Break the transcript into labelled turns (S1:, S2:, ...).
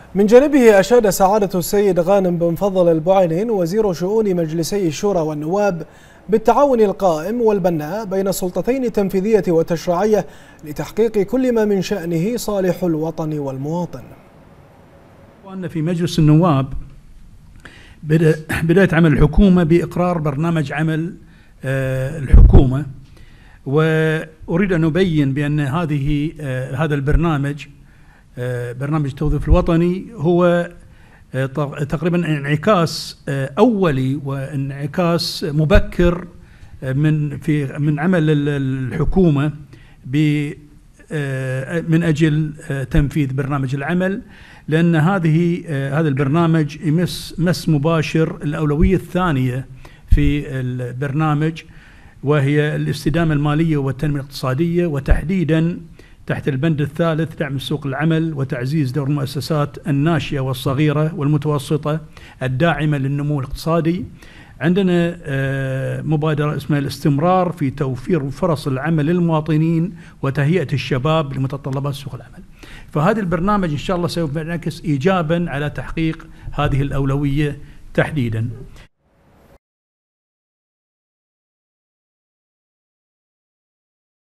S1: من جانبه أشاد سعادة السيد غانم بن فضل البعينين وزير شؤون مجلسي الشورى والنواب بالتعاون القائم والبناء بين السلطتين التنفيذية والتشريعية لتحقيق كل ما من شأنه صالح الوطن والمواطن.
S2: وأن في مجلس النواب بدأت عمل الحكومة بإقرار برنامج عمل الحكومة، وأريد أن أبين بأن هذا البرنامج برنامج التوظيف الوطني هو تقريبا انعكاس أولي وانعكاس مبكر من عمل الحكومة من أجل تنفيذ برنامج العمل، لأن هذا البرنامج مس مباشر الأولوية الثانية في البرنامج، وهي الاستدامة المالية والتنمية الاقتصادية، وتحديدا تحت البند الثالث دعم سوق العمل وتعزيز دور المؤسسات الناشئة والصغيرة والمتوسطة الداعمة للنمو الاقتصادي. عندنا مبادرة اسمها الاستمرار في توفير فرص العمل للمواطنين وتهيئة الشباب لمتطلبات سوق العمل. فهذا البرنامج إن شاء الله سوف ينعكس إيجابا على تحقيق هذه الأولوية تحديدا.